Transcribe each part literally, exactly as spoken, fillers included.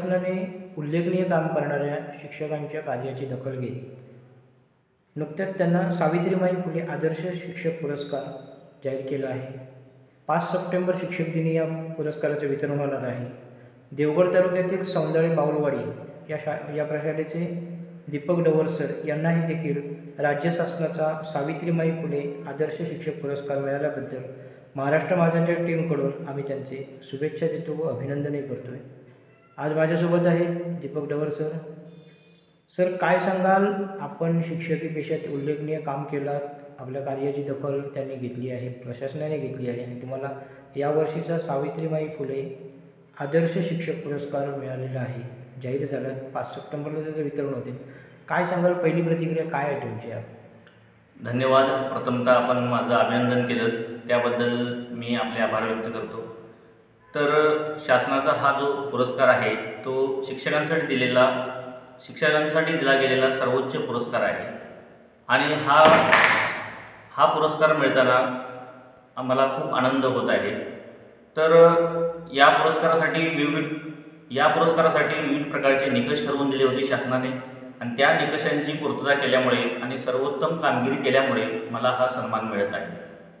शासनाने उल्लेखनीय काम करणाऱ्या शिक्षकांच्या कार्याची दखल घेत नुकत्याच त्यांना सावित्रीबाई फुले आदर्श शिक्षक पुरस्कार जाहीर केला आहे। पाच सप्टेंबर शिक्षक दिनी या पुरस्काराचे वितरण होणार आहे। देवगड तालुक्यातील सौंदाळे बावलवाडी या शा या प्रशालेचे दीपक डवरसर यांनाही देखील राज्य शासनाचा सावित्रीबाई फुले आदर्श शिक्षक पुरस्कार मिळाल्याबद्दल महाराष्ट्र माझाच्या टीमकडून आम्ही त्यांचे शुभेच्छा देतो व अभिनंदनही करतोय। आज माझ्यासोबत आहेत दीपक डवरसर। सर, काय सांगाल, आपण शिक्षकी पेशात उल्लेखनीय काम केलं, आपल्या कार्याची दखल त्यांनी घेतली आहे, प्रशासनाने घेतली आहे आणि तुम्हाला यावर्षीचा सावित्रीबाई फुले आदर्श शिक्षक पुरस्कार मिळालेला आहे, जाहीर झाला। पाच सप्टेंबरला त्याचं वितरण होते। काय सांगाल, पहिली प्रतिक्रिया काय आहे तुमची? धन्यवाद। प्रथमतः आपण माझं अभिनंदन केलं त्याबद्दल मी आपले आभार व्यक्त करतो। तर शासनाचा हा जो पुरस्कार आहे तो शिक्षकांसाठी दिलेला शिक्षकांसाठी दिला गेलेला सर्वोच्च पुरस्कार आहे आणि हा हा पुरस्कार मिळताना आम्हाला खूप आनंद होत आहे। तर या पुरस्कारासाठी विविध या पुरस्कारासाठी विविध प्रकारचे निकष ठरवून दिले होते शासनाने आणि त्या निकषांची पूर्तता केल्यामुळे आणि सर्वोत्तम कामगिरी केल्यामुळे मला हा सन्मान मिळत आहे।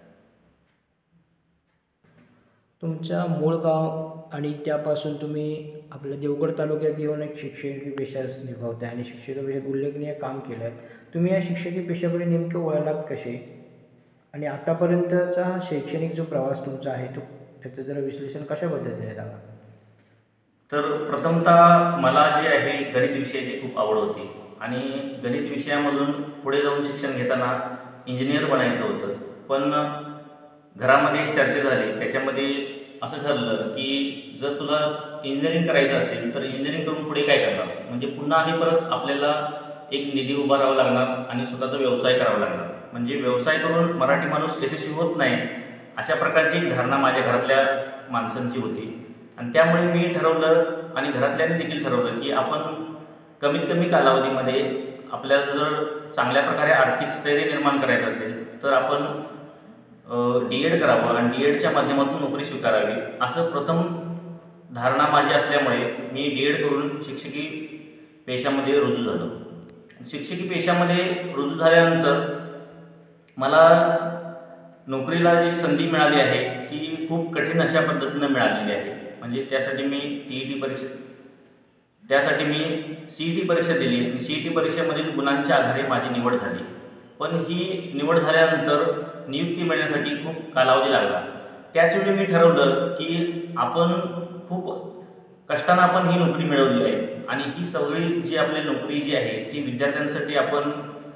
तुमच्या मूळ गाव आणि त्यापासून तुम्ही आपल्या देवगड तालुक्यात येऊन एक शिक्षकी पेशा निभावताय आणि शिक्षकी पेशात उल्लेखनीय काम केलं आहे। तुम्ही या शिक्षकी पेशाकडे नेमके वळलात कसे आणि आतापर्यंतचा शैक्षणिक जो प्रवास तुमचा आहे तो त्याचं जरा विश्लेषण कशा पद्धतीने सांगा? तर प्रथमतः मला जे आहे गणित विषयाची खूप आवड होती आणि गणित विषयामधून पुढे जाऊन शिक्षण घेताना इंजिनियर बनायचं होतं, पण घरामध्ये एक चर्चा झाली। त्याच्यामध्ये असं ठरलं की जर तुला इंजिनिअरिंग करायचं असेल तर इंजिनिअरिंग करून पुढे काय करणार, म्हणजे पुन्हा आणि परत आपल्याला एक निधी उभारावा लागणार आणि स्वतःचा व्यवसाय करावा लागणार, म्हणजे व्यवसाय करून मराठी माणूस यशस्वी होत नाही, अशा प्रकारची एक धारणा माझ्या घरातल्या माणसांची होती। आणि त्यामुळे मी ठरवलं आणि घरातल्यांनी देखील ठरवलं की आपण कमीत कमी कालावधीमध्ये आपल्याला जर चांगल्या प्रकारे आर्थिक स्थैर्य निर्माण करायचं असेल तर आपण डी एड करावं आणि डी एडच्या माध्यमातून नोकरी स्वीकारावी, असं प्रथम धारणा माझी असल्यामुळे मी डी एड करून शिक्षकी पेशामध्ये रुजू झालो। शिक्षकी पेशामध्ये रुजू झाल्यानंतर मला नोकरीला जी संधी मिळाली आहे ती खूप कठीण अशा पद्धतीनं मिळालेली आहे। म्हणजे त्यासाठी मी टी ई टी परीक्षा त्यासाठी मी सी ई टी परीक्षा दिली आणि सी ई टी परीक्षेमधील गुणांच्या आधारे माझी निवड झाली, पण ही निवड झाल्यानंतर नियुक्ती मिळण्यासाठी खूप कालावधी लागला। त्याचवेळी मी ठरवलं की आपण खूप कष्टानं आपण ही नोकरी मिळवली आहे आणि ही सगळी जी आपली नोकरी जी आहे ती विद्यार्थ्यांसाठी आपण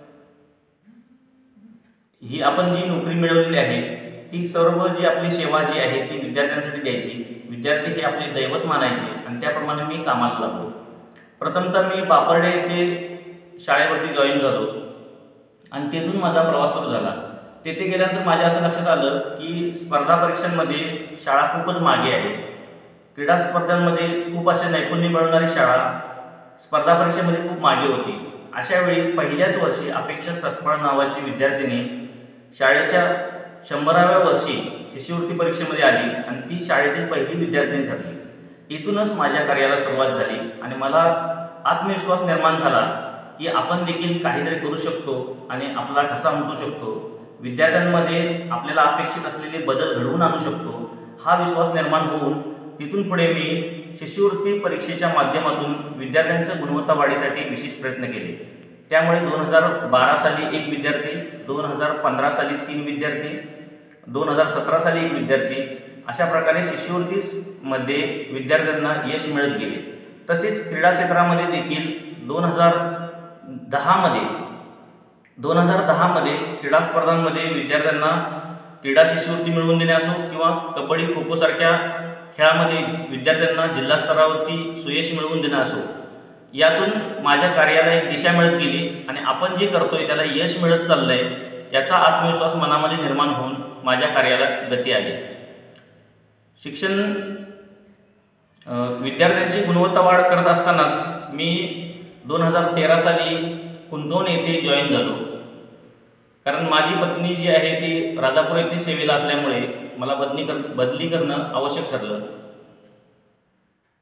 ही आपण जी नोकरी मिळवलेली आहे ती सर्व जी आपली सेवा जी आहे ती विद्यार्थ्यांसाठी द्यायची, विद्यार्थी हे आपले दैवत मानायचे आणि त्याप्रमाणे मी कामाला लागलो। प्रथमतः मी बापर्डे येथे शाळेवरती जॉईन झालो आणि तेथून माझा प्रवास सुरू झाला। तेथे गेल्यानंतर माझ्या असं लक्षात आलं की स्पर्धा परीक्षांमध्ये शाळा खूपच मागे आहे। क्रीडा स्पर्धांमध्ये खूप असे नैपुण्य मिळवणारी शाळा स्पर्धा परीक्षेमध्ये खूप मागे होती। अशा वेळी पहिल्याच वर्षी अपेक्षा सतपाळ नावाची विद्यार्थिनी शाळेच्या शंभराव्या वर्षी शिष्यवृत्ती परीक्षेमध्ये आली आणि ती शाळेतील पहिली विद्यार्थिनी ठरली। इथूनच माझ्या कार्याला सुरुवात झाली आणि मला आत्मविश्वास निर्माण झाला की आपण देखील काहीतरी करू शकतो आणि आपला ठसा उमटू शकतो, विद्यार्थ्यांमध्ये आपल्याला अपेक्षित असलेले बदल घडवून आणू शकतो। हा विश्वास निर्माण होऊन तिथून पुढे मी शिष्यवृत्ती परीक्षेच्या माध्यमातून विद्यार्थ्यांच्या गुणवत्ता वाढीसाठी विशेष प्रयत्न केले। त्यामुळे दोन हजार बारा साली एक विद्यार्थी, दोन हजार पंधरा साली तीन विद्यार्थी, दोन हजार सतरा साली एक विद्यार्थी, अशा प्रकारे शिष्यवृत्तीमध्ये विद्यार्थ्यांना यश मिळत गेले। तसेच क्रीडा क्षेत्रामध्ये देखील दोन हजार दहामध्ये दोन हजार दहामध्ये क्रीडा स्पर्धांमध्ये विद्यार्थ्यांना क्रीडा शिष्यवृत्ती मिळवून देणे असो किंवा कबड्डी खो खो सारख्या खेळामध्ये विद्यार्थ्यांना जिल्हा स्तरावरती सुयश मिळवून देणं असो, यातून माझ्या कार्याला एक दिशा मिळत गेली आणि आपण जे करतोय त्याला यश मिळत चाललंय याचा आत्मविश्वास मनामध्ये निर्माण होऊन माझ्या कार्याला गती आली। शिक्षण विद्यार्थ्यांची गुणवत्ता वाढ करत असतानाच मी दोन हजार तेरा साली कुंदोन येथे जॉईन झालो, कारण माझी पत्नी जी आहे ती राजापूर येथे सेवेला असल्यामुळे मला बदली कर बदली करणं आवश्यक ठरलं।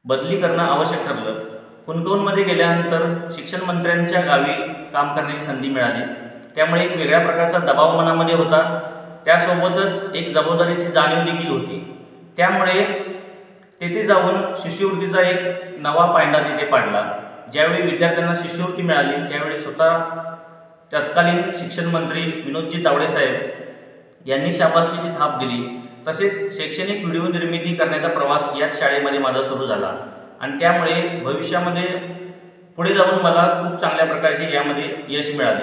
बदली करणं आवश्यक ठरलं. कुणकवनमध्ये गेल्यानंतर शिक्षण मंत्र्यांच्या गावी काम करण्याची संधी मिळाली. त्यामुळे एक वेगळ्या प्रकारचा दबाव मनामध्ये होता. त्यासोबतच एक जबाबदारीची जाणीव देखील होती. त्यामुळे तेथे जाऊन शिष्यवृत्तीचा एक नवा पायंडा तिथे पाडला. ज्यावेळी विद्यार्थ्यांना शिष्यवृत्ती मिळाली त्यावेळी स्वतः तत्कालीन शिक्षण मंत्री विनोदजी तावडे साहेब यांनी शाबासकीची थाप दिली. तसेच शैक्षणिक व्हिडिओ निर्मिती करण्याचा प्रवास याच शाळेमध्ये माझा सुरू झाला आणि त्यामुळे भविष्यामध्ये पुढे जाऊन मला खूप चांगल्या प्रकारचे यामध्ये यश मिळाले.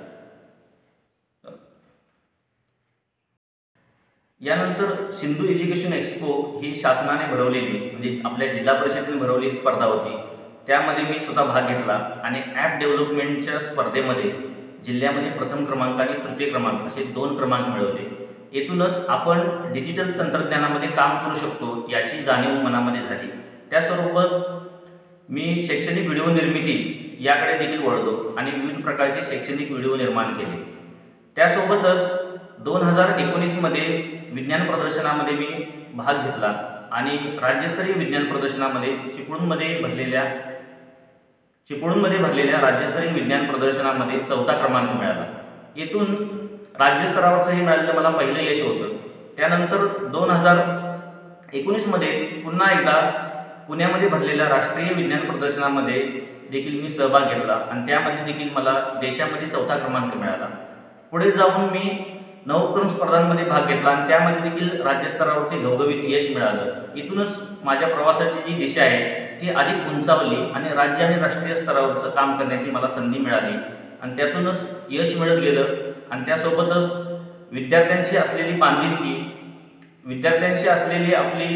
यानंतर सिंधू एज्युकेशन एक्सपो ही शासनाने भरवलेली म्हणजे आपल्या जिल्हा परिषदेने भरवलेली स्पर्धा होती. त्यामध्ये मी स्वतः भाग घेतला आणि ॲप डेव्हलपमेंटच्या स्पर्धेमध्ये जिल्ह्यामध्ये प्रथम क्रमांक आणि तृतीय क्रमांक असे दोन क्रमांक मिळवले. येथूनच आपण डिजिटल तंत्रज्ञानामध्ये काम करू शकतो याची जाणीव मनामध्ये झाली. त्यासोबत मी शैक्षणिक व्हिडिओ निर्मिती याकडे देखील वळलो आणि विविध प्रकारचे शैक्षणिक व्हिडिओ निर्माण केले. त्यासोबतच दोन हजार एकोणीसमध्ये विज्ञान प्रदर्शनामध्ये मी भाग घेतला आणि राज्यस्तरीय विज्ञान प्रदर्शनामध्ये चिपळूणमध्ये भरलेल्या चिपळूणमध्ये भरलेल्या राज्यस्तरीय विज्ञान प्रदर्शनामध्ये चौथा क्रमांक मिळाला. येथून राज्यस्तरावरचंही मिळालेलं मला पहिलं यश होतं. त्यानंतर दोन हजार एकोणीसमध्ये पुन्हा एकदा पुण्यामध्ये भरलेल्या राष्ट्रीय विज्ञान प्रदर्शनामध्ये देखील मी सहभाग घेतला आणि त्यामध्ये देखील मला देशामध्ये चौथा क्रमांक मिळाला. पुढे जाऊन मी नवोपक्रम स्पर्धांमध्ये भाग घेतला आणि त्यामध्ये देखील राज्यस्तरावरती घवघवीत यश मिळालं. इथूनच माझ्या प्रवासाची जी दिशा आहे ती अधिक उंचावली आणि राज्य आणि राष्ट्रीय स्तरावरचं काम करण्याची मला संधी मिळाली आणि त्यातूनच यश मिळत गेलं. आणि त्यासोबतच विद्यार्थ्यांशी असलेली बांधिलकी, विद्यार्थ्यांशी असलेली आपली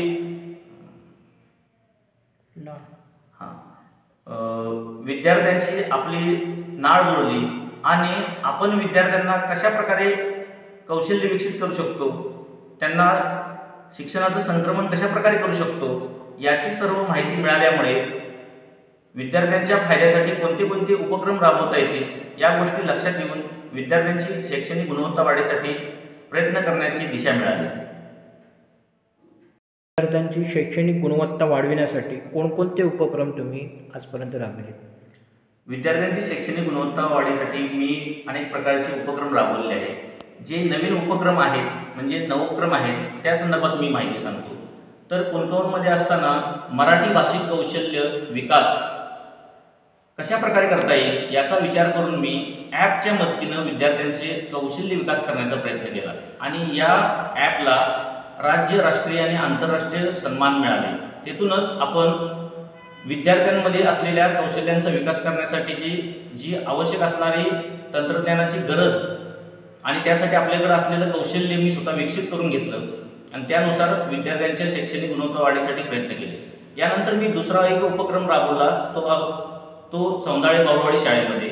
हां विद्यार्थ्यांशी आपली नाळ जुळली आणि आपण विद्यार्थ्यांना कशा प्रकारे कौशल्य विकसित करू शकतो, त्यांना शिक्षणाचं संक्रमण कशा प्रकारे करू शकतो याची सर्व माहिती मिळाल्यामुळे विद्यार्थ्यांच्या फायद्यासाठी कोणते कोणते उपक्रम राबवता येतील या गोष्टी लक्षात घेऊन विद्यार्थ्यांची शैक्षणिक गुणवत्ता वाढीसाठी प्रयत्न करण्याची दिशा मिळाली. विद्यार्थ्यांची शैक्षणिक गुणवत्ता वाढविण्यासाठी कोणकोणते उपक्रम तुम्ही आजपर्यंत राबवले? विद्यार्थ्यांची शैक्षणिक गुणवत्ता वाढीसाठी मी अनेक प्रकारचे उपक्रम राबवले आहेत. जे नवीन उपक्रम आहेत म्हणजे नवोपक्रम आहेत त्या संदर्भात मी माहिती सांगतो. तर कुणकवनमध्ये असताना मराठी भाषिक कौशल्य विकास कशा प्रकारे करता येईल याचा विचार करून मी ॲपच्या मदतीनं विद्यार्थ्यांचे कौशल्य विकास करण्याचा प्रयत्न केला आणि या ॲपला राज्य, राष्ट्रीय आणि आंतरराष्ट्रीय सन्मान मिळाले. तेथूनच आपण विद्यार्थ्यांमध्ये असलेल्या कौशल्यांचा विकास करण्यासाठीची जी आवश्यक असणारी तंत्रज्ञानाची गरज आणि त्यासाठी आपल्याकडे असलेलं कौशल्य मी स्वतः विकसित करून घेतलं आणि त्यानुसार विद्यार्थ्यांच्या शैक्षणिक गुणवत्ता वाढीसाठी प्रयत्न केले. यानंतर मी दुसरा एक उपक्रम राबवला तो तो सौंदाळे बाहुळवाडी शाळेमध्ये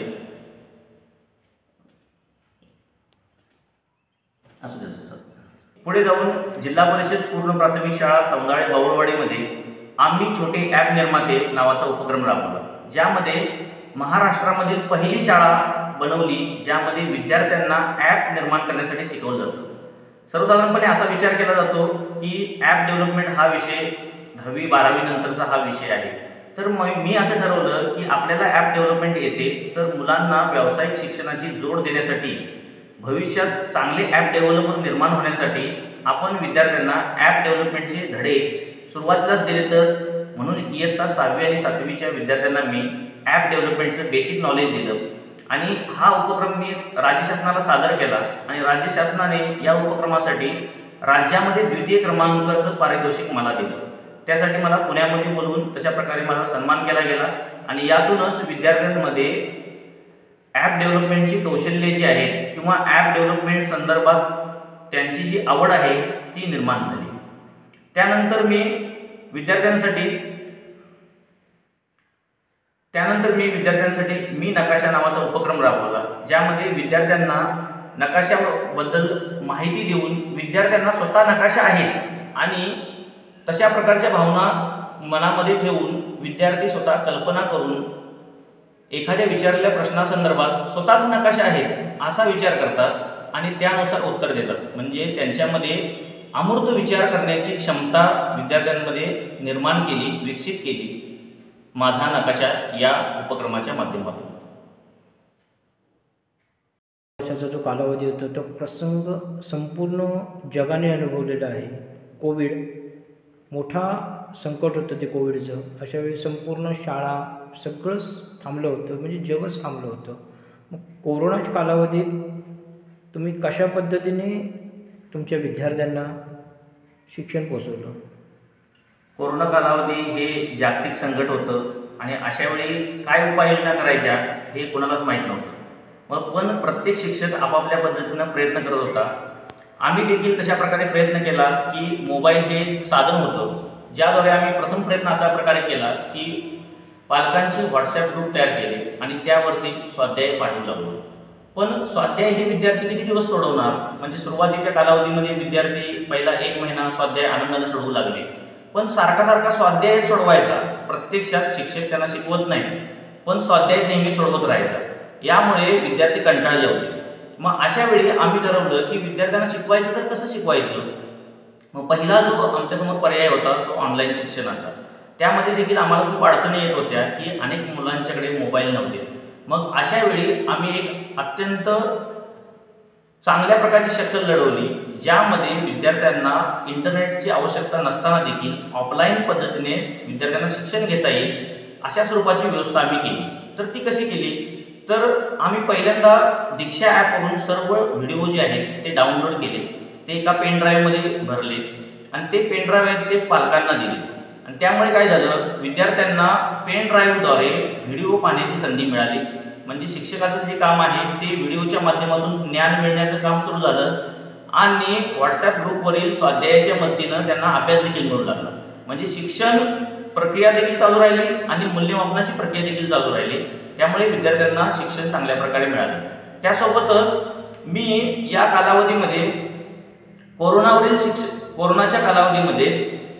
असू द्या. पुढे जाऊन जिल्हा परिषद पूर्ण प्राथमिक शाळा सौंदाळे बाहुळवाडीमध्ये आम्ही छोटे ॲप निर्माते नावाचा उपक्रम राबवला, ज्यामध्ये महाराष्ट्रामधील पहिली शाळा बनवली ज्यामध्ये विद्यार्थ्यांना ॲप निर्माण करण्यासाठी शिकवलं जातं. सर्वसाधारणपणे असा विचार केला जातो की ॲप डेव्हलपमेंट हा विषय दहावी बारावी नंतरचा हा विषय आहे. तर मग मी असं ठरवलं की आपल्याला ॲप डेव्हलपमेंट येते तर मुलांना व्यावसायिक शिक्षणाची जोड देण्यासाठी भविष्यात चांगले ॲप डेव्हलपर निर्माण होण्यासाठी आपण विद्यार्थ्यांना ॲप डेव्हलपमेंटचे धडे सुरुवातीलाच दिले. तर म्हणून इयत्ता सहावी आणि सातवीच्या विद्यार्थ्यांना मी ॲप डेव्हलपमेंटचं बेसिक नॉलेज दिलं आणि हा उपक्रम मी राज्य शासनाला सादर केला आणि राज्य शासनाने या उपक्रमासाठी राज्यामध्ये द्वितीय क्रमांकाचं पारितोषिक मला दिलं. त्यासाठी मला पुण्यामध्ये बोलवून तशा प्रकारे मला सन्मान केला गेला आणि यातूनच विद्यार्थ्यांमध्ये ॲप डेव्हलपमेंटची कौशल्ये जी आहेत किंवा ॲप डेव्हलपमेंट संदर्भात त्यांची जी आवड आहे ती निर्माण झाली. त्यानंतर मी विद्यार्थ्यांसाठी त्यानंतर मी विद्यार्थ्यांसाठी मी नकाशा नावाचा उपक्रम राबवला, ज्यामध्ये विद्यार्थ्यांना नकाशाबद्दल माहिती देऊन विद्यार्थ्यांना स्वतः नकाशा आहे आणि तशा प्रकारच्या भावना मनामध्ये ठेवून विद्यार्थी स्वतः कल्पना करून एखाद्या विचारलेल्या प्रश्नासंदर्भात स्वतःच नकाशा आहे असा विचार करतात आणि त्यानुसार उत्तर देतात. म्हणजे त्यांच्यामध्ये अमूर्त विचार करण्याची क्षमता विद्यार्थ्यांमध्ये निर्माण केली, विकसित केली माझा नकाशा या उपक्रमाच्या माध्यमातून. वर्षाचा जो कालावधी होता तो प्रसंग संपूर्ण जगाने अनुभवलेला आहे. कोविड मोठा संकट होतं ते कोविडचं. अशावेळी संपूर्ण शाळा सगळंच थांबलं होतं, म्हणजे जगच थांबलं होतं. मग कोरोनाच्या कालावधीत तुम्ही कशा पद्धतीने तुमच्या विद्यार्थ्यांना शिक्षण पोचवलं? कोरोना कालावधी हे जागतिक संकट होतं आणि अशावेळी काय उपाययोजना करायच्या हे कोणालाच माहीत नव्हतं. मग पण प्रत्येक शिक्षक आपापल्या पद्धतीनं प्रयत्न करत होता. आम्ही देखील तशा प्रकारे प्रयत्न केला की मोबाईल हे एक साधन होतं, ज्याद्वारे आम्ही प्रथम प्रयत्न अशा प्रकारे केला की पालकांचे व्हॉट्सॲप ग्रुप तयार केले आणि त्यावरती स्वाध्याय पाठवू लागलो. पण स्वाध्याय हे विद्यार्थी किती दिवस सोडवणार? म्हणजे सुरुवातीच्या कालावधीमध्ये विद्यार्थी पहिला एक महिना स्वाध्याय आनंदाने सोडवू लागले, पण सारखा सारखा स्वाध्याय सोडवायचा. प्रत्यक्षात शिक्षक त्यांना शिकवत नाही, पण स्वाध्याय नेहमी सोडवत राहायचा. यामुळे विद्यार्थी कंटाळले होते. मग अशा वेळी आम्ही ठरवलं की विद्यार्थ्यांना शिकवायचं तर कसं शिकवायचं. मग पहिला जो आमच्यासमोर पर्याय होता तो ऑनलाईन शिक्षणाचा. त्यामध्ये देखील आम्हाला खूप अडचणी येत होत्या की अनेक मुलांच्याकडे मोबाईल नव्हते. मग अशा वेळी आम्ही एक अत्यंत चांगल्या प्रकारची शक्कल लढवली, ज्यामध्ये विद्यार्थ्यांना इंटरनेटची आवश्यकता नसताना देखील ऑफलाईन पद्धतीने विद्यार्थ्यांना शिक्षण घेता येईल अशा स्वरूपाची व्यवस्था आम्ही केली. तर ती कशी केली? तर आम्ही पहिल्यांदा दीक्षा ॲपवरून सर्व व्हिडिओ जे आहेत ते डाउनलोड केले, ते एका पेन ड्राईव्हमध्ये भरले आणि ते पेन ड्राईव्ह आहेत ते पालकांना दिले. आणि त्यामुळे काय झालं, विद्यार्थ्यांना पेन ड्राईव्हद्वारे व्हिडिओ पाहण्याची संधी मिळाली. म्हणजे शिक्षकाचं जे काम आहे ते व्हिडिओच्या माध्यमातून ज्ञान मिळण्याचं काम सुरू झालं आणि व्हॉट्सॲप ग्रुपवरील स्वाध्यायाच्या मदतीनं त्यांना अभ्यास देखील मिळू लागला. म्हणजे शिक्षण प्रक्रिया देखील चालू राहिली आणि मूल्यमापनाची प्रक्रिया देखील चालू राहिली. त्यामुळे विद्यार्थ्यांना शिक्षण चांगल्या प्रकारे मिळाले. त्यासोबतच मी या कालावधीमध्ये कोरोनावरील शिक्ष कोरोनाच्या कालावधीमध्ये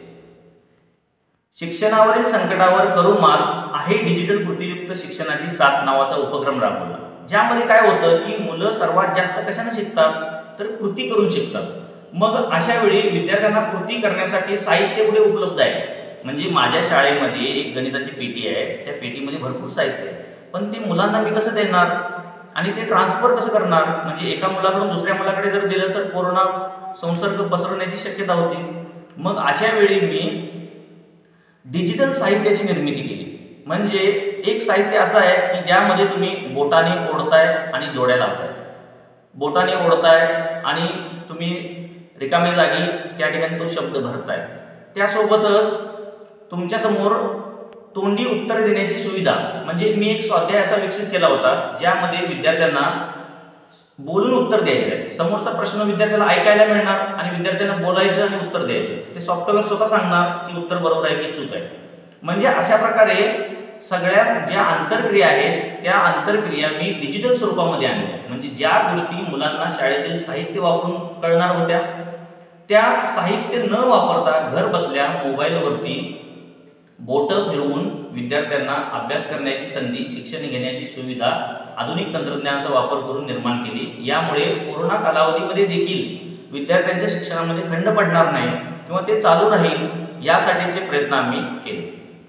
शिक्षणावरील संकटावर करू मात आहे डिजिटल कृतीयुक्त शिक्षणाची साथ नावाचा उपक्रम राबवला. ज्यामध्ये काय होतं की मुलं सर्वात जास्त कशाने शिकतात, तर कृती करून शिकतात. मग अशा वेळी विद्यार्थ्यांना कृती करण्यासाठी साहित्य कुठे उपलब्ध आहे? म्हणजे माझ्या शाळेमध्ये एक गणिताची पेटी आहे, त्या पेटीमध्ये भरपूर साहित्य आहे, पण ते मुलांना मी कसं देणार आणि ते ट्रान्सफर कसं करणार? म्हणजे एका मुलाकडून दुसऱ्या मुलाकडे जर दिलं तर कोरोना संसर्ग पसरण्याची शक्यता होती. मग अशा वेळी मी डिजिटल साहित्याची निर्मिती केली. म्हणजे एक साहित्य असं आहे की ज्यामध्ये तुम्ही बोटाने ओढताय आणि जोड्या लावताय, बोटाने ओढताय आणि तुम्ही रिकाम्या जागी त्या ठिकाणी तो शब्द भरताय. त्यासोबतच तुमच्यासमोर तोंडी उत्तर देण्याची सुविधा, म्हणजे मी एक स्वाध्याय असा विकसित केला होता ज्यामध्ये विद्यार्थ्यांना बोलून उत्तर द्यायचं आहे. समोरचा प्रश्न विद्यार्थ्याला ऐकायला मिळणार आणि विद्यार्थ्यांना बोलायचं आणि उत्तर द्यायचं. ते सॉफ्टवेअर स्वतः सांगणार की उत्तर बरोबर आहे की चूक आहे. म्हणजे अशा प्रकारे सगळ्या ज्या आंतरक्रिया आहेत त्या आंतरक्रिया मी डिजिटल स्वरूपामध्ये आणल्या. म्हणजे ज्या गोष्टी मुलांना शाळेतील साहित्य वापरून कळणार होत्या त्या साहित्य न वापरता घर बसल्या मोबाईलवरती बोटं फिरवून विद्यार्थ्यांना अभ्यास करण्याची संधी, शिक्षण घेण्याची सुविधा आधुनिक तंत्रज्ञानाचा वापर करून निर्माण केली. यामुळे कोरोना कालावधीमध्ये देखील विद्यार्थ्यांच्या शिक्षणामध्ये खंड पडणार नाही किंवा ते चालू राहील यासाठीचे प्रयत्न आम्ही केले.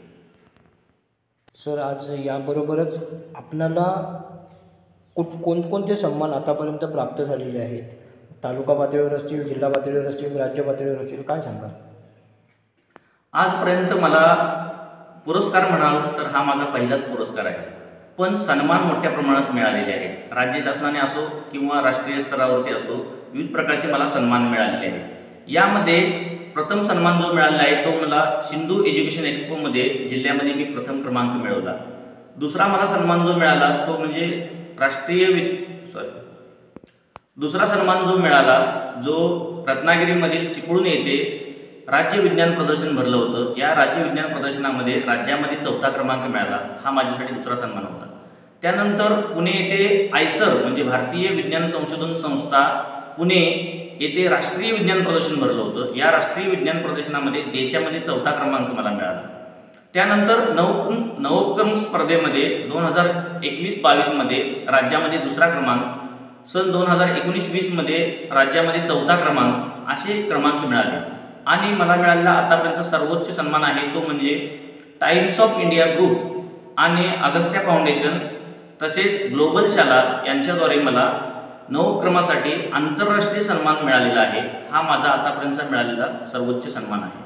सर, आज याबरोबरच आपणाला कुठ कोणकोणते सन्मान आतापर्यंत प्राप्त झालेले आहेत? तालुका पातळीवर असतील, जिल्हा पातळीवर असतील, राज्य पातळीवर असतील, काय सांगाल? आजपर्यंत मला पुरस्कार म्हणाल तर हा माझा पहिलाच पुरस्कार आहे, पण सन्मान मोठ्या प्रमाणात मिळालेले आहेत. राज्य शासनाने असो किंवा राष्ट्रीय स्तरावरती असो विविध प्रकारचे मला सन्मान मिळालेले आहेत. यामध्ये प्रथम सन्मान जो मिळालेला आहे तो मला सिंधू एज्युकेशन एक्सपोमध्ये जिल्ह्यामध्ये मी प्रथम क्रमांक मिळवला. दुसरा मला सन्मान जो मिळाला तो म्हणजे राष्ट्रीय वि सॉरी दुसरा सन्मान जो मिळाला जो रत्नागिरीमधील चिपळूण येथे राज्य विज्ञान प्रदर्शन भरलं होतं. या राज्य विज्ञान प्रदर्शनामध्ये राज्यामध्ये चौथा क्रमांक मिळाला. हा माझ्यासाठी दुसरा सन्मान होता. त्यानंतर पुणे येथे आयसर म्हणजे भारतीय विज्ञान संशोधन संस्था पुणे येथे राष्ट्रीय विज्ञान प्रदर्शन भरलं होतं. या राष्ट्रीय विज्ञान प्रदर्शनामध्ये देशामध्ये चौथा क्रमांक मला मिळाला. त्यानंतर नव नवोपक्रम स्पर्धेमध्ये दोन हजार एकवीस बावीसमध्ये राज्यामध्ये दुसरा क्रमांक सन दोन हजार एकोणीस वीसमध्ये राज्यामध्ये चौथा क्रमांक असे क्रमांक मिळाले आणि मला मिळालेला आतापर्यंत सर्वोच्च सन्मान आहे तो म्हणजे टाइम्स ऑफ इंडिया ग्रुप आणि अगस्त्या फाउंडेशन तसेच ग्लोबल शाला यांच्याद्वारे मला नऊ क्रमासाठी आंतरराष्ट्रीय सन्मान मिळालेला आहे। हा माझा आतापर्यंतचा मिळालेला सर्वोच्च सन्मान आहे।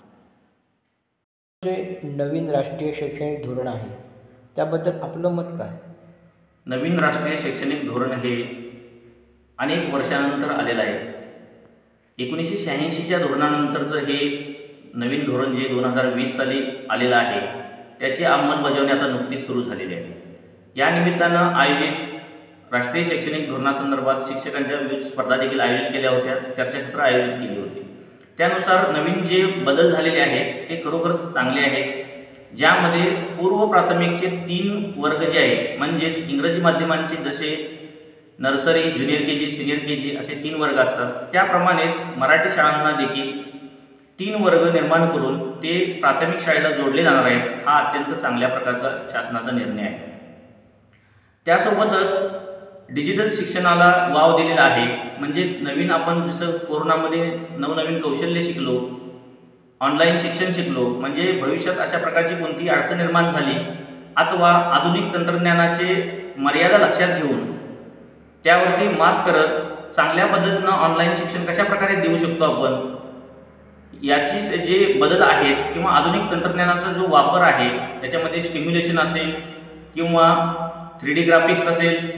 जे नवीन राष्ट्रीय शैक्षणिक धोरण आहे त्याबद्दल आपलं मत काय? नवीन राष्ट्रीय शैक्षणिक धोरण हे अनेक वर्षानंतर आलेलं आहे। एकोणीसशे शहाऐंशीच्या धोरणानंतरचं हे नवीन धोरण जे दोन हजार वीस साली आलेलं आहे त्याची अंमलबजावणी आता नुकतीच सुरू झालेली आहे। या निमित्तानं आयोजित राष्ट्रीय शैक्षणिक धोरणासंदर्भात शिक्षकांच्या विविध स्पर्धा देखील आयोजित केल्या होत्या, चर्चासत्र आयोजित केली होती। त्यानुसार नवीन जे बदल झालेले आहेत ते खरोखरच चांगले आहेत, ज्यामध्ये पूर्व प्राथमिकचे तीन वर्ग जे आहेत म्हणजेच इंग्रजी माध्यमांचे जसे nursery, junior K G, senior K G असे तीन वर्ग असतात, त्याप्रमाणेच मराठी शाळांना देखील तीन वर्ग निर्माण करून ते प्राथमिक शाळेला जोडले जाणार आहेत। हा अत्यंत चांगल्या प्रकारचा शासनाचा निर्णय आहे। त्यासोबतच डिजिटल शिक्षणाला वाव दिलेला आहे, म्हणजे नवीन आपण जसं कोरोनामध्ये नवनवीन कौशल्य शिकलो, ऑनलाईन शिक्षण शिकलो, म्हणजे भविष्यात अशा प्रकारची कोणती अडचण निर्माण झाली अथवा आधुनिक तंत्रज्ञानाचे मर्यादा लक्षात घेऊन त्यावरती मात करत चांगल्या पद्धतीनं ऑनलाईन शिक्षण कशा प्रकारे देऊ शकतो आपण, याची जे बदल आहेत किंवा आधुनिक तंत्रज्ञानाचा जो वापर आहे त्याच्यामध्ये स्टिम्युलेशन असेल किंवा थ्री डी ग्राफिक्स असेल,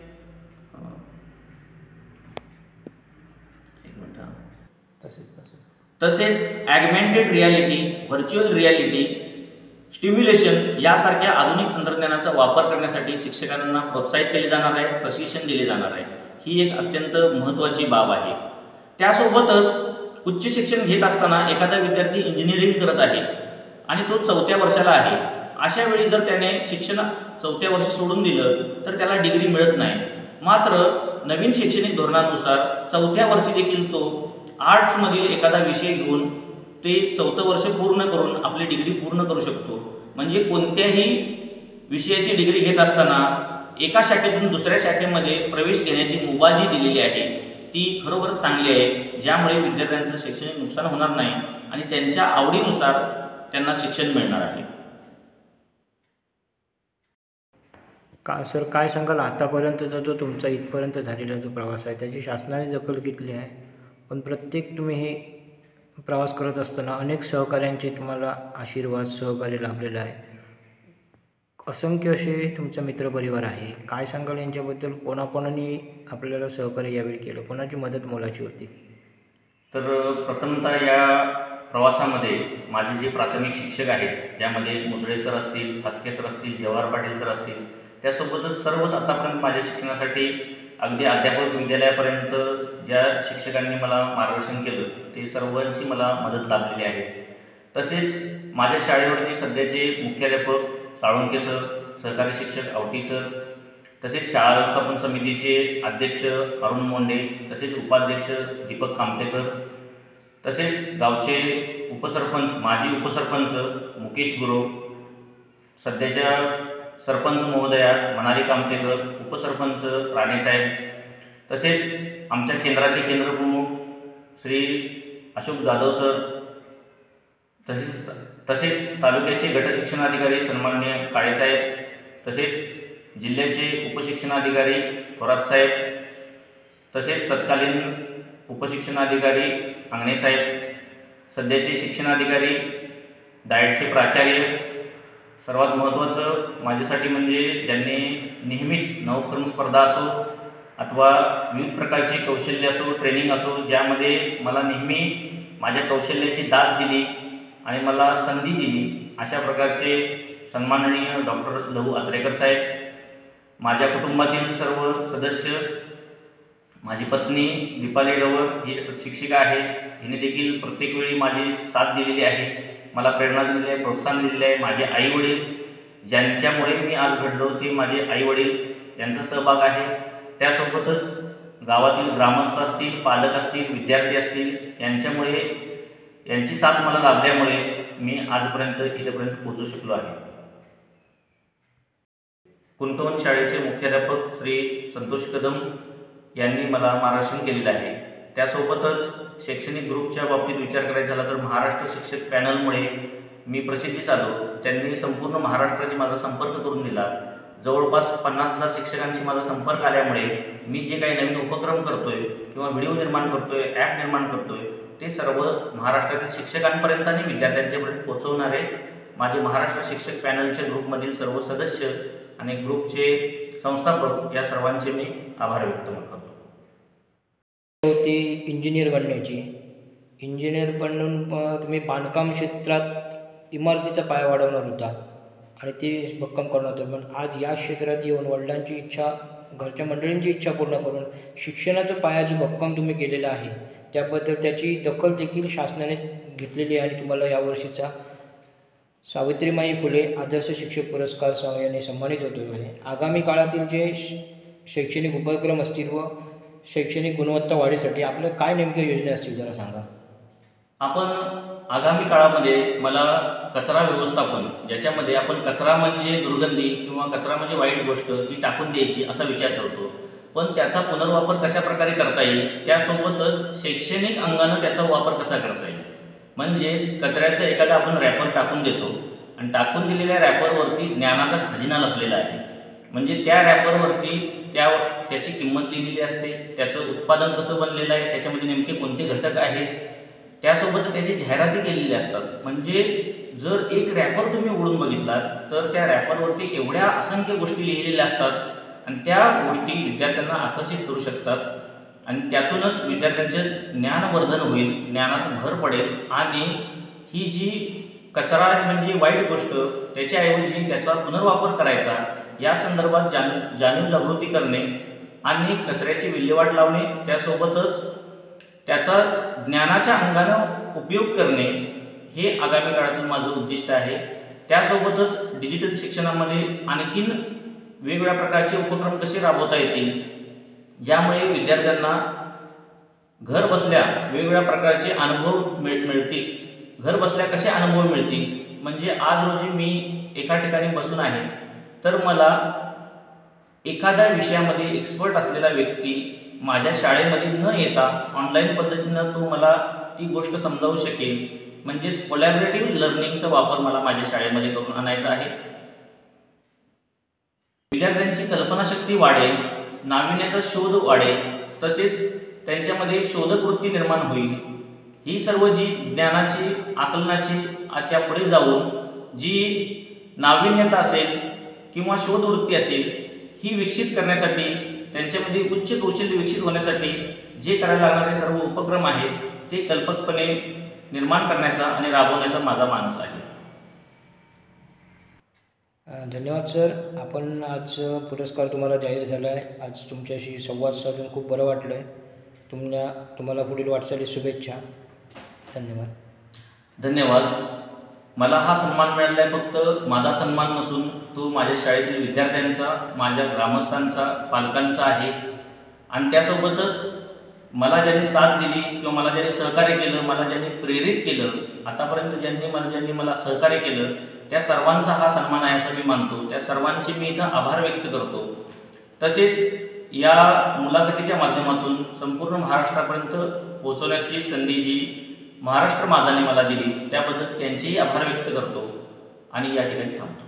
तसेच augmented reality, virtual reality, stimulation यासारख्या आधुनिक तंत्रज्ञानाचा वापर करण्यासाठी शिक्षकांना प्रोत्साहित केले जाणार आहे, प्रशिक्षण दिले जाणार आहे। ही एक अत्यंत महत्त्वाची बाब आहे। त्यासोबतच उच्च शिक्षण घेत असताना एखादा विद्यार्थी इंजिनिअरिंग करत आहे आणि तो चौथ्या वर्षाला आहे, अशा वेळी जर त्याने शिक्षण चौथ्या वर्षी सोडून दिलं तर त्याला डिग्री मिळत नाही। मात्र नवीन शैक्षणिक धोरणानुसार चौथ्या वर्षी देखील तो आर्ट्समधील एखादा विषय घेऊन ते चौथं वर्ष पूर्ण करून आपली डिग्री पूर्ण करू शकतो। म्हणजे कोणत्याही विषयाची डिग्री घेत असताना एका शाखेतून दुसऱ्या शाखेमध्ये प्रवेश घेण्याची मुभा जी दिलेली आहे ती खरोखर चांगली आहे, ज्यामुळे विद्यार्थ्यांचं शैक्षणिक नुकसान होणार नाही आणि त्यांच्या आवडीनुसार त्यांना शिक्षण मिळणार आहे। का सर काय सांगाल आतापर्यंतचा जो तुमचा इथपर्यंत झालेला जो प्रवास आहे त्याची शासनाने दखल घेतली आहे, पण प्रत्येक तुम्ही हे प्रवास करत असताना अनेक सहकाऱ्यांचे तुम्हाला आशीर्वाद सहकार्य लाभलेलं आहे, असंख्य असे तुमचा मित्रपरिवार आहे, काय सांगाल यांच्याबद्दल? कोणाकोणाने आपल्याला सहकार्य यावेळी केलं, कोणाची मदत मोलाची होती? तर प्रथमतः या प्रवासामध्ये माझे जे प्राथमिक शिक्षक आहेत त्यामध्ये मुसळे सर असतील, फास्के सर असतील, जवाहर पाटील सर असतील, त्यासोबतच सर्वच आतापर्यंत माझ्या शिक्षणासाठी अगदी अध्यापक विद्यालयापर्यंत ज्या शिक्षकांनी मला मार्गदर्शन केलं ते सर्वांची मला मदत लाभलेली आहे। तसेच माझ्या शाळेवरचे सध्याचे मुख्याध्यापक साळुंके सर, सहकारी शिक्षक आवटी सर, तसेच शाळा व्यवस्थापन समितीचे अध्यक्ष अरुण मोंडे, तसेच उपाध्यक्ष दीपक कामतेकर, तसेच गावचे उपसरपंच माजी उपसरपंच मुकेश गुरव, सध्याच्या सरपंच महोदया मनाली कामतेकर, उपसरपंच राणेसाहेब, तसेच आमच्या केंद्राचे केंद्रप्रमुख श्री अशोक जाधव सर, तसेच तसेच तालुक्याचे गटशिक्षणाधिकारी सन्माननीय काळेसाहेब, तसेच जिल्ह्याचे उपशिक्षणाधिकारी थोरात साहेब, तसेच तत्कालीन उपशिक्षणाधिकारी अंगणेसाहेब, सध्याचे शिक्षणाधिकारी डाएटचे प्राचार्य, सर्वात महत्त्वाचं माझ्यासाठी म्हणजे ज्यांनी नेहमीच नवक्रम स्पर्धा असो अथवा विविध प्रकारची कौशल्य असो, ट्रेनिंग असो, ज्यामध्ये मला नेहमी माझ्या कौशल्याची दाद दिली आणि मला संधी दिली, अशा प्रकारचे सन्माननीय डॉक्टर लहू आचरेकर साहेब, माझ्या कुटुंबातील सर्व सदस्य, माझी पत्नी दीपाली डवर ही शिक्षिका आहे, हिने देखील प्रत्येक वेळी माझी साथ दिलेली आहे, मला प्रेरणा दिलेली आहे, प्रोत्साहन दिलेले आहे। माझे आई वडील ज्यांच्यामुळे मी आज घडलो ते माझे आई वडील यांचा सहभाग आहे। त्यासोबतच गावातील ग्रामस्थ असतील, पालक असतील, विद्यार्थी असतील, यांच्यामुळे यांची साथ मला लाभल्यामुळे मी आजपर्यंत इथेपर्यंत पोहोचू शकलो आहे। कुंकवन शाळेचे मुख्याध्यापक श्री संतोष कदम, यांनी मला मार्गदर्शन केलेलं आहे. त्यासोबतच शैक्षणिक ग्रुपच्या बाबतीत विचार करायचा झाला तर महाराष्ट्र शिक्षक पॅनलमुळे मी प्रसिद्धीस आलो. त्यांनी संपूर्ण महाराष्ट्राशी माझा संपर्क करून दिला. जवळपास पन्नास हजार शिक्षकांशी माझा संपर्क आल्यामुळे मी जे काही नवीन उपक्रम करतोय किंवा व्हिडिओ निर्माण करतोय, ॲप निर्माण करतोय, ते सर्व महाराष्ट्रातील शिक्षकांपर्यंत आणि विद्यार्थ्यांच्यापर्यंत पोहोचवणारे माझे महाराष्ट्र शिक्षक पॅनलच्या ग्रुपमधील सर्व सदस्य आणि ग्रुपचे संस्थापक या सर्वांचे मी आभार व्यक्त करतो. होती इंजिनियर बनण्याची. इंजिनियर बनून प- तुम्ही बांधकाम क्षेत्रात इमारतीचा पाया वाढवणार होता आणि ते भक्कम करणार होतं. पण आज या क्षेत्रात येऊन वडिलांची इच्छा, घरच्या मंडळींची इच्छा पूर्ण करून शिक्षणाचा पाया जो भक्कम तुम्ही केलेला आहे त्याबद्दल त्याची दखल देखील शासनाने घेतलेली आहे आणि तुम्हाला यावर्षीचा सावित्रीमाई फुले आदर्श शिक्षक पुरस्कार सहाय्याने सन्मानित होतो आहे. आगामी काळातील जे श- शैक्षणिक उपक्रम असतील व शैक्षणिक गुणवत्ता वाढीसाठी आपल्या काय नेमक्या योजना असतील जरा सांगा. आपण आगामी काळामध्ये मला कचरा व्यवस्थापन, ज्याच्यामध्ये आपण कचरा म्हणजे दुर्गंधी किंवा कचरा म्हणजे वाईट गोष्ट ती टाकून द्यायची असा विचार करतो, पण त्याचा पुनर्वापर कशा प्रकारे करता येईल, त्यासोबतच शैक्षणिक अंगानं त्याचा वापर कसा करता येईल. म्हणजेच कचऱ्याचा एखादा आपण रॅपर टाकून देतो आणि टाकून दिलेल्या रॅपरवरती ज्ञानाचा खजिना लपलेला आहे. म्हणजे त्या रॅपरवरती त्या त्याची किंमत लिहिलेली असते, त्याचं उत्पादन कसं बनलेलं आहे, त्याच्यामध्ये नेमके कोणते घटक आहेत, त्यासोबत त्याची जाहिराती केलेल्या असतात. म्हणजे जर एक रॅपर तुम्ही उघडून बघितलात तर त्या रॅपरवरती एवढ्या असंख्य गोष्टी लिहिलेल्या असतात आणि त्या गोष्टी विद्यार्थ्यांना आकर्षित करू शकतात आणि त्यातूनच विद्यार्थ्यांचे ज्ञानवर्धन होईल, ज्ञानात भर पडेल आणि ही जी कचरा आहे म्हणजे वाईट गोष्ट त्याच्याऐवजी त्याचा पुनर्वापर करायचा या संदर्भात जाण जाणीव जागृती करणे आणि कचऱ्याची विल्हेवाट लावणे, त्यासोबतच त्याचा ज्ञानाच्या अंगानं उपयोग करणे हे आगामी काळातील माझं उद्दिष्ट आहे. त्यासोबतच डिजिटल शिक्षणामध्ये आणखीन वेगवेगळ्या प्रकारचे उपक्रम कसे राबवता येतील ज्यामुळे विद्यार्थ्यांना घर बसल्या वेगवेगळ्या प्रकारचे अनुभव मिळ मिळतील घर बसल्या कसे अनुभव मिळतील. म्हणजे आज रोजी मी एका ठिकाणी बसून आहे तर मला एखाद्या विषयामध्ये एक्सपर्ट असलेला व्यक्ती माझ्या शाळेमध्ये न येता ऑनलाईन पद्धतीनं तो मला ती गोष्ट समजावू शकेल. म्हणजेच कोलॅबरेटिव्ह लर्निंगचा वापर मला माझ्या शाळेमध्ये करून आणायचा आहे. विद्यार्थ्यांची कल्पनाशक्ती वाढेल, नाविन्याचा शोध वाढेल, तसेच त्यांच्यामध्ये शोधक वृत्ती निर्माण होईल. ही सर्व जी ज्ञानाची, आकलनाची आजच्या पुढे जाऊन जी नाविन्यता असेल किंवा शोधवृत्ती असेल ही विकसित करण्यासाठी, त्यांच्यामध्ये उच्च कौशल्य विकसित होण्यासाठी जे करायला लागणारे सर्व उपक्रम आहेत ते कल्पकपणे निर्माण करण्याचा आणि राबवण्याचा माझा मानस आहे. धन्यवाद सर. आपण आज पुरस्कार तुम्हाला जाहीर झाला आहे. आज तुमच्याशी संवाद साधून खूप बरं वाटलं आहे. तुम्हाला तुम्हाला पुढील वाटचालीस शुभेच्छा. धन्यवाद. धन्यवाद. मला हा सन्मान मिळाला आहे फक्त माझा सन्मान नसून तो माझ्या शाळेतील विद्यार्थ्यांचा, माझ्या ग्रामस्थांचा, पालकांचा आहे. आणि त्यासोबतच मला ज्यांनी साथ दिली किंवा मला ज्यांनी सहकार्य केलं, मला ज्यांनी प्रेरित केलं, आतापर्यंत ज्यांनी मला ज्यांनी मला सहकार्य केलं त्या सर्वांचा हा सन्मान आहे असं मी मानतो. त्या सर्वांचे मी इथं आभार व्यक्त करतो. तसेच या मुलाखतीच्या माध्यमातून संपूर्ण महाराष्ट्रापर्यंत पोहोचवण्याची संधी जी महाराष्ट्र माझाने मला दिली त्याबद्दल त्यांचेही आभार व्यक्त करतो आणि या ठिकाणी थांबतो.